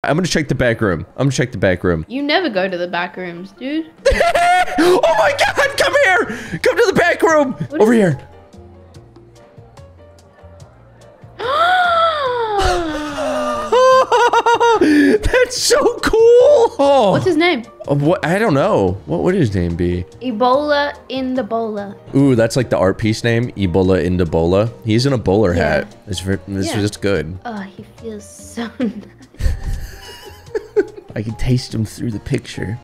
I'm gonna check the back room. I'm gonna check the back room. You never go to the back rooms, dude. Oh my God! Come here! Come to the back room! Over here. That's so cool! Oh. What's his name? What? I don't know. What would his name be? Ebola in the bowler. Ooh, that's like the art piece name. Ebola In A Bowler. He's in a bowler hat. It's just good. Oh, he feels so nice. I can taste him through the picture.